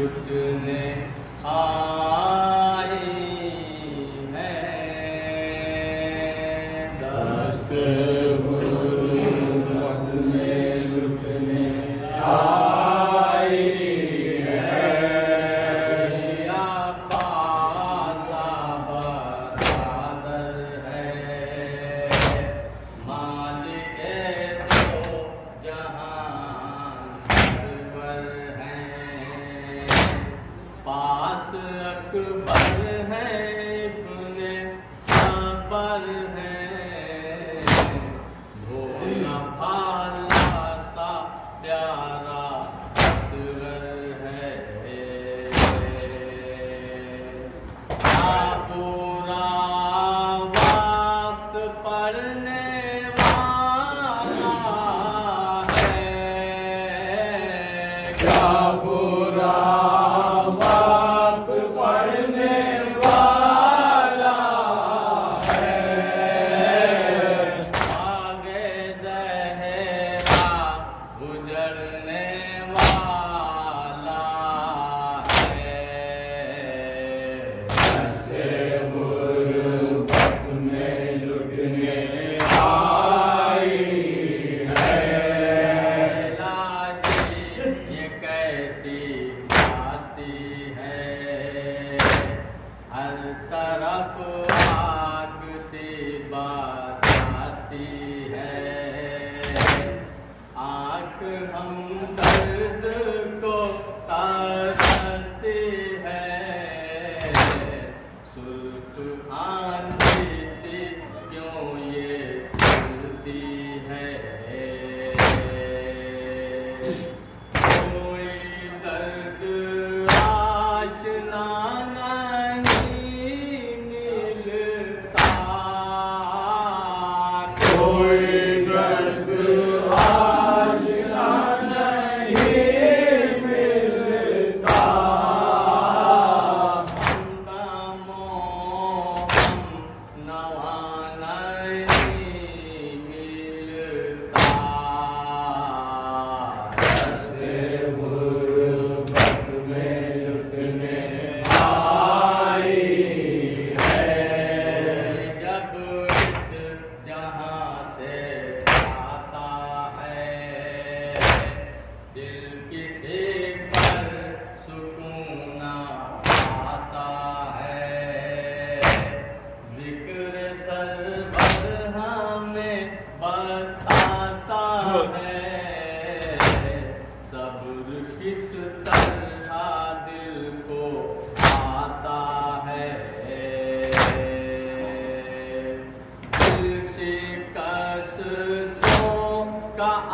लुटने आई है। दस्त गुरबत में लुटने आई है। या पासा बहादुर है, मालिक दो जहान सरवर है। पास अकबर है, इब्ने सबर है। भोला भाला सा प्यारा असगर है। पूरा वक्त पढ़ने वाला है। क्या बुरा वक्त पढ़ने वाला है। आगे दहरा गुजरने वाला है। ऐसे गुरबत में लुटने आई है। लाजी ये कैसी रास्ती है, हर तरफ आग सी बरसती है। आँख हम दर्द को तरसती है। सुर्ख आंधी सी क्यों ये चलती है। कोई दर्द आशना नहीं मिलता। कोई दर्द आशना नहीं मिलता। नवा नहीं मिलता। दस्ते गुरबत में लुटने आई है। जब इस जहां से आता है, दिल किसी पर सुकून आता है। जिक्र सरबत हमें बताता है। सब्र किस तरह दिल को आता है। दिल शिकस्तों का